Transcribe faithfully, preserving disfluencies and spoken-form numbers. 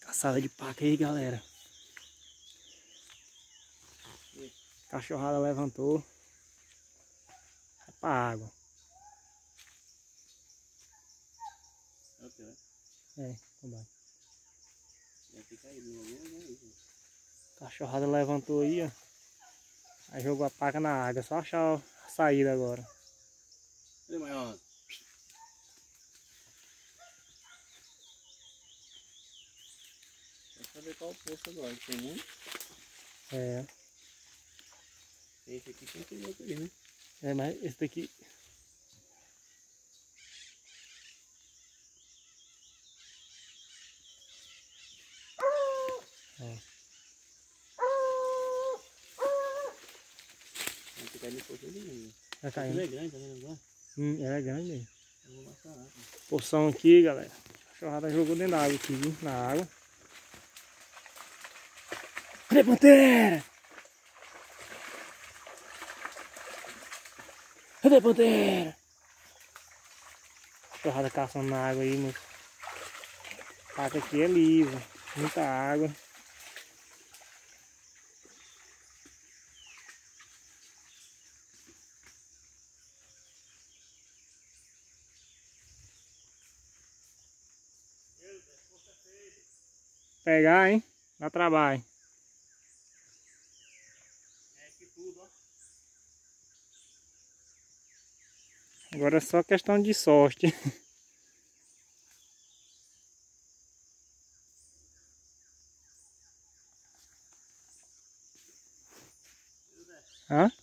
Caçada de paca aí, galera. Cachorrada levantou. É pra água. É, combate. Cachorrada levantou aí, ó. Aí jogou a paca na água. Só achar a saída agora. Cadê maior? Vou saber qual o poço agora. Tem um? É. Esse aqui tem que ir outro ali, né? É, mas esse daqui... Ó. Tem que cair no poço ali. Vai Ele caindo. é grande também agora. Hum, ela é grande mesmo. Eu vou passar água. Poção aqui, galera. A cachorrada jogou dentro da água aqui, viu? Na água. Cadê a pantera? Cadê a pantera? Cachorrada caçando na água aí, moço. A paca aqui é livre. Muita água. Pegar, hein? Dá trabalho. É aqui tudo, ó. Agora é só questão de sorte. Hã?